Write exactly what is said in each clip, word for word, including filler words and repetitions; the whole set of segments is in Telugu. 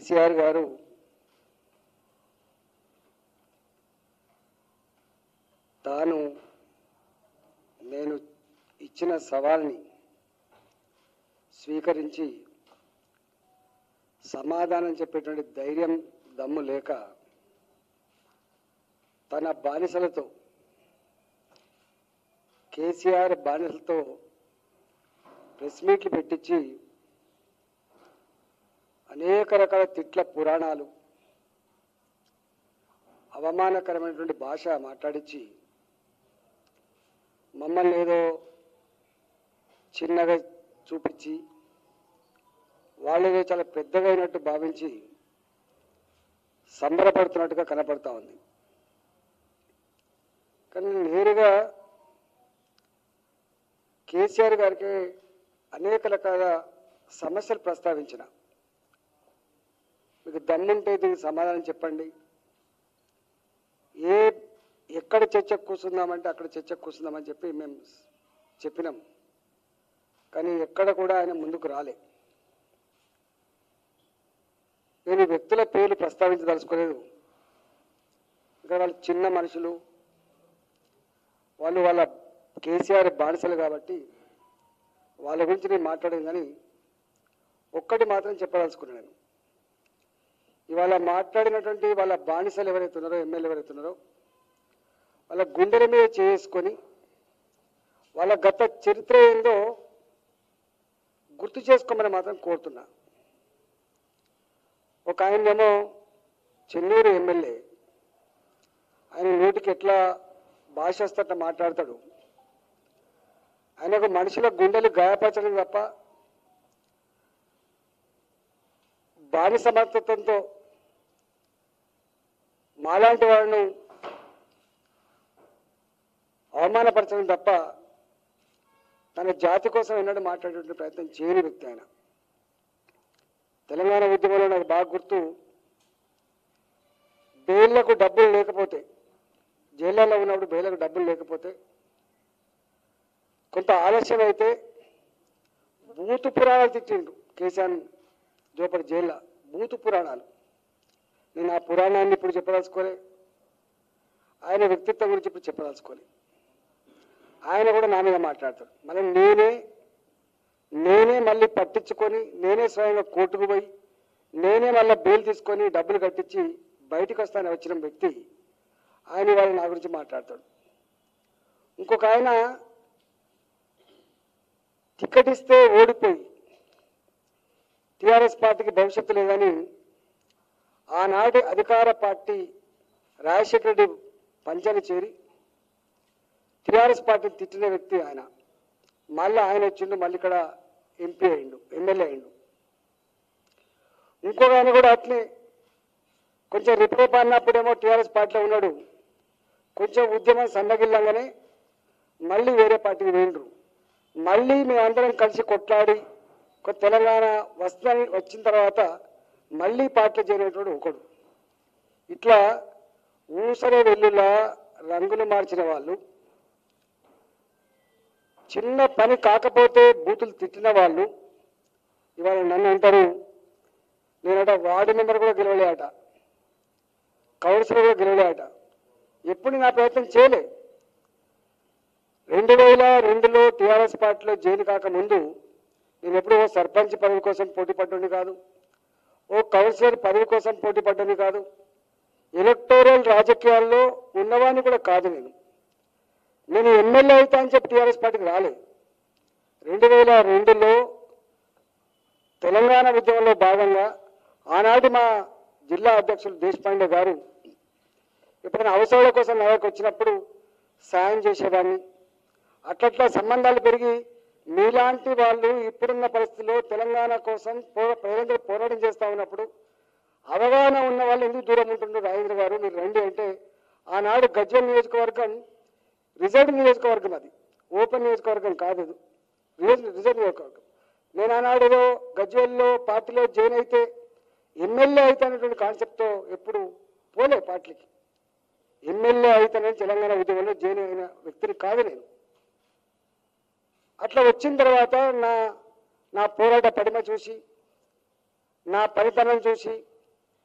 కేసీఆర్ గారు తాను నేను ఇచ్చిన సవాల్ని స్వీకరించి సమాధానం చెప్పేటువంటి ధైర్యం దమ్ము లేక తన బానిసలతో కేసీఆర్ బానిసలతో ప్రెస్ మీట్లు పెట్టించి అనేక రకాల తిట్ల పురాణాలు అవమానకరమైనటువంటి భాష మాట్లాడించి మమ్మల్ని ఏదో చిన్నగా చూపించి వాళ్ళేదో చాలా పెద్దగా అయినట్టు భావించి సంబరపడుతున్నట్టుగా కనపడతా ఉంది. కానీ నేరుగా కేసీఆర్ గారికి అనేక రకాల సమస్యలు ప్రస్తావించిన, మీకు దమ్ముంటే దీనికి సమాధానం చెప్పండి, ఏ ఎక్కడ చర్చకు కూర్చుందామంటే అక్కడ చర్చకు కూర్చుందామని చెప్పి మేము చెప్పినాం. కానీ ఎక్కడ కూడా ఆయన ముందుకు రాలే. నేను వ్యక్తుల పేర్లు ప్రస్తావించదలుచుకోలేదు, ఇంకా వాళ్ళు చిన్న మనుషులు, వాళ్ళు వాళ్ళ కేసీఆర్ బానిసలు కాబట్టి వాళ్ళ గురించి నేను మాట్లాడాను. కానీ ఒక్కటి మాత్రం చెప్పదలుచుకున్నాను. నేను ఇవాళ మాట్లాడినటువంటి వాళ్ళ బానిసలు ఎవరైతే ఉన్నారో, ఎమ్మెల్యే ఎవరైతే ఉన్నారో, వాళ్ళ గుండెల మీద చేసుకొని వాళ్ళ గత చరిత్ర ఏందో గుర్తు చేసుకోమని మాత్రం కోరుతున్నా. ఒక ఆయనేమో చెన్నూరు ఎమ్మెల్యే, ఆయన నోటికి ఎట్లా భాష వస్తట మాట్లాడతాడు. ఆయనకు మనుషుల గుండెలు గాయపరచడం తప్ప బానిస సమర్థతంతో మాలాంటి వాళ్ళను అవమానపరచడం తప్ప తన జాతి కోసం ఎన్నడూ మాట్లాడేటువంటి ప్రయత్నం చేయని వ్యక్తి ఆయన. తెలంగాణ ఉద్యమంలో నాకు బాగా గుర్తు, బెయిళ్లకు డబ్బులు లేకపోతే, జైళ్ళలో ఉన్నప్పుడు బెయిళ్లకు డబ్బులు లేకపోతే, కొంత ఆలస్యం అయితే బూతు పురాణాలు తిట్టిండు కేసీఆర్ జోపడి జైల్లో. బూతు పురాణాలు. నేను ఆ పురాణాన్ని ఇప్పుడు చెప్పదలుచుకోలే, ఆయన వ్యక్తిత్వం గురించి ఇప్పుడు చెప్పదలుచుకోలే. ఆయన కూడా నా మీద మాట్లాడతాడు. మళ్ళీ నేనే నేనే మళ్ళీ పట్టించుకొని నేనే స్వయంగా కోర్టుకు పోయి నేనే మళ్ళీ బెయిల్ తీసుకొని డబ్బులు కట్టించి బయటకు వస్తానని వచ్చిన వ్యక్తి ఆయన వాళ్ళు నా గురించి మాట్లాడతాడు. ఇంకొక ఆయన టికెట్ ఇస్తే ఓడిపోయి టీఆర్ఎస్ పార్టీకి భవిష్యత్తు లేదని ఆనాటి అధికార పార్టీ రాజశేఖర రెడ్డి పంచాన్ని చేరి టీఆర్ఎస్ పార్టీని తిట్టిన వ్యక్తి ఆయన. మళ్ళీ ఆయన వచ్చిండు, మళ్ళీ ఇక్కడ ఎంపీ అయిండు, ఎమ్మెల్యే అయిండు. ఇంకొక ఆయన కూడా అట్లే కొంచెం రిపేర్ అన్నప్పుడేమో టీఆర్ఎస్ పార్టీలో ఉన్నాడు, కొంచెం ఉద్యమం సన్నగిల్లంగానే మళ్ళీ వేరే పార్టీకి వేయండ్రు. మళ్ళీ మేమందరం కలిసి కొట్లాడి తెలంగాణ వస్తుందని వచ్చిన తర్వాత మళ్ళీ పార్టీలో చేరేటోడు ఒకడు. ఇట్లా ఊసరే వెల్లులా రంగులు మార్చిన వాళ్ళు, చిన్న పని కాకపోతే బూతులు తిట్టిన వాళ్ళు ఇవాళ నన్ను అంటారు. నేనట వార్డు మెంబర్ కూడా గెలవలే అట, కౌన్సిలర్ కూడా గెలవలే అట. ఎప్పుడు నా ప్రయత్నం చేయలే. రెండు వేల రెండులో టీఆర్ఎస్ పార్టీలో జైలు కాకముందు నేను ఎప్పుడు ఓ సర్పంచ్ పదవి కోసం పోటీ పడ్డోని కాదు, ఓ కౌన్సిలర్ పదవి కోసం పోటీ పడ్డోని కాదు, ఎలక్టోరల్ రాజకీయాల్లో ఉన్నవాడిని కూడా కాదు. నేను నేను ఎమ్మెల్యే అవుతా అని చెప్పి టీఆర్ఎస్ పార్టీకి రాలే. రెండు వేల రెండులో తెలంగాణ ఉద్యమంలో భాగంగా ఆనాటి మా జిల్లా అధ్యక్షులు దేశపాండే గారు ఎప్పుడైనా అవసరాల కోసం నగరకు వచ్చినప్పుడు సాయం చేసేవాడిని. అట్లట్లా సంబంధాలు పెరిగి మీలాంటి వాళ్ళు ఇప్పుడున్న పరిస్థితుల్లో తెలంగాణ కోసం పో ప్రజలందరూ పోరాటం చేస్తూ ఉన్నప్పుడు అవగాహన ఉన్న వాళ్ళు ఎందుకు దూరం ఉంటుండ్రు, రాజేంద్ర గారు మీరు రండి అంటే, ఆనాడు గజ్వేల్ నియోజకవర్గం రిజర్వ్ నియోజకవర్గం, అది ఓపెన్ నియోజకవర్గం కాదు, రిజర్వ్ నియోజకవర్గం. నేను ఆనాడు గజ్వేల్లో పార్టీలో జాయిన్ అయితే ఎమ్మెల్యే అయితే అనేటువంటి కాన్సెప్ట్తో ఎప్పుడు పోలే పార్టీకి. ఎమ్మెల్యే అయితేనే తెలంగాణ ఉద్యమంలో జాయిన్ అయిన వ్యక్తిని కాదు నేను. అట్లా వచ్చిన తర్వాత నా నా పోరాట పడిమ చూసి, నా పనితనం చూసి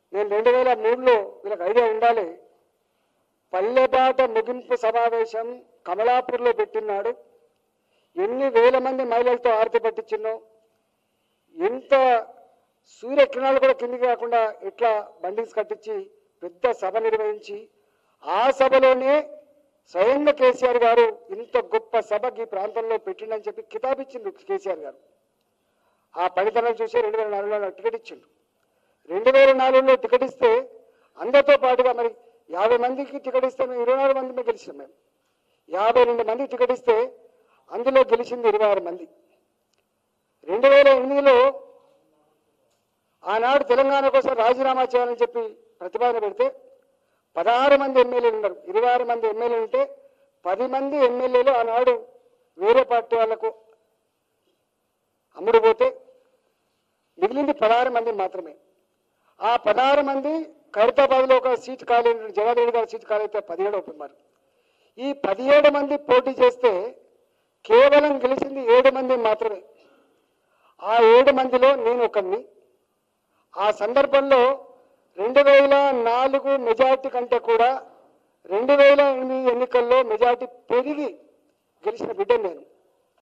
నేను రెండు వేల మూడులో వీళ్ళకి ఐడియా ఉండాలి, పల్లెబాట ముగింపు సమావేశం కమలాపూర్లో పెట్టినాడు. ఎన్ని వేల మంది మహిళలతో ఆరతి పట్టించినో, ఎంత సూర్యకిరణాలు కూడా కిందికి కాకుండా ఇట్లా బండింగ్స్ కట్టించి పెద్ద సభ నిర్వహించి, ఆ సభలోనే స్వయంగా కేసీఆర్ గారు ఇంత గొప్ప సభకి ఈ ప్రాంతంలో పెట్టిండని చెప్పి కితాబ్ ఇచ్చిండు కేసీఆర్ గారు. ఆ పనితనం చూసి రెండు వేల నాలుగులో టికెట్ ఇచ్చిండు. రెండు వేల నాలుగులో టికెట్ ఇస్తే అందరితో పాటుగా మరి యాభై మందికి టికెట్ ఇస్తే మేము ఇరవై నాలుగు మంది గెలిచినాం. మేము యాభై రెండు మంది టికెట్ ఇస్తే అందులో గెలిచింది ఇరవై ఆరు మంది. రెండు వేల ఎనిమిదిలో ఆనాడు తెలంగాణ కోసం రాజీనామా చేయాలని చెప్పి ప్రతిపాదన పెడితే పదహారు మంది ఎమ్మెల్యేలు ఉన్నారు. ఇరవై ఆరు మంది ఎమ్మెల్యేలు ఉంటే పది మంది ఎమ్మెల్యేలు ఆనాడు వేరే పార్టీ వాళ్లకు అమ్ముడు పోతే మిగిలింది పదహారు మంది మాత్రమే. ఆ పదహారు మంది ఖైరతాబాద్లో ఒక సీట్ ఖాళీ, జగన్ రెడ్డి గారి సీట్ ఖాళీ అయితే పదిహేడు అవుతున్నారు. ఈ పదిహేడు మంది పోటీ చేస్తే కేవలం గెలిచింది ఏడు మంది మాత్రమే. ఆ ఏడు మందిలో నేను ఒకరిని. ఆ సందర్భంలో రెండు వేల నాలుగు మెజార్టీ కంటే కూడా రెండు వేల ఎనిమిది ఎన్నికల్లో మెజార్టీ పెరిగి గెలిచిన బిడ్డ నేను.